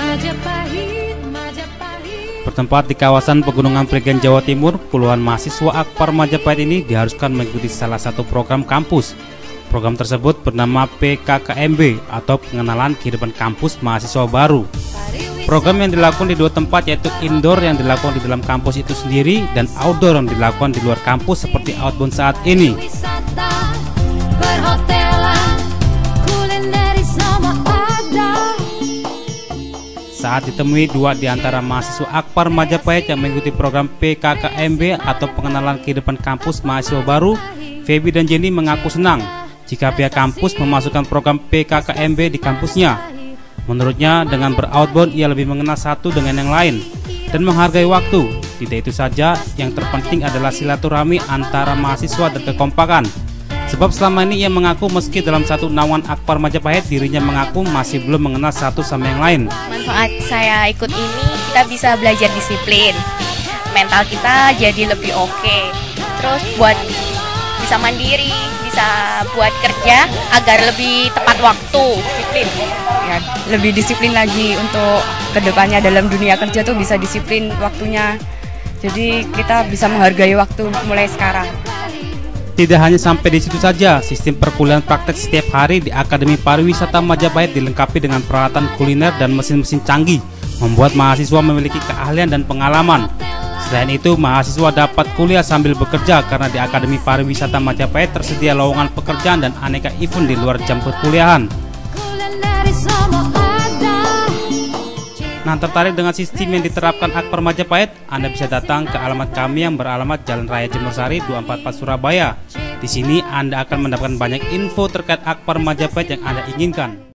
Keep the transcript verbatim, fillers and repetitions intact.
Majapahit, Majapahit. Bertempat di kawasan Pegunungan Prigen, Jawa Timur, puluhan mahasiswa Akpar Majapahit ini diharuskan mengikuti salah satu program kampus. Program tersebut bernama P K K M B atau Pengenalan Kehidupan Kampus Mahasiswa Baru. Program yang dilakukan di dua tempat, yaitu indoor yang dilakukan di dalam kampus itu sendiri dan outdoor yang dilakukan di luar kampus seperti outbound saat ini. Saat ditemui dua di antara mahasiswa Akpar Majapahit yang mengikuti program P K K M B atau Pengenalan Kehidupan Kampus Mahasiswa Baru, Feby dan Jenny mengaku senang jika pihak kampus memasukkan program P K K M B di kampusnya. Menurutnya, dengan beroutbound ia lebih mengenal satu dengan yang lain dan menghargai waktu. Tidak itu saja, yang terpenting adalah silaturahmi antara mahasiswa dan kekompakan. Sebab selama ini ia mengaku meski dalam satu naungan Akpar Majapahit, dirinya mengaku masih belum mengenal satu sama yang lain. Manfaat saya ikut ini, kita bisa belajar disiplin, mental kita jadi lebih oke. Terus buat bisa mandiri, bisa buat kerja agar lebih tepat waktu. Disiplin. Ya, lebih disiplin lagi untuk kedepannya dalam dunia kerja tuh bisa disiplin waktunya. Jadi kita bisa menghargai waktu mulai sekarang. Tidak hanya sampai di situ saja, sistem perkuliahan praktek setiap hari di Akademi Pariwisata Majapahit dilengkapi dengan peralatan kuliner dan mesin-mesin canggih, membuat mahasiswa memiliki keahlian dan pengalaman. Selain itu, mahasiswa dapat kuliah sambil bekerja karena di Akademi Pariwisata Majapahit tersedia lowongan pekerjaan dan aneka event di luar jam perkuliahan. Nah, tertarik dengan sistem yang diterapkan Akpar Majapahit? Anda bisa datang ke alamat kami yang beralamat Jalan Raya Jemursari dua empat empat Surabaya. Di sini Anda akan mendapatkan banyak info terkait Akpar Majapahit yang Anda inginkan.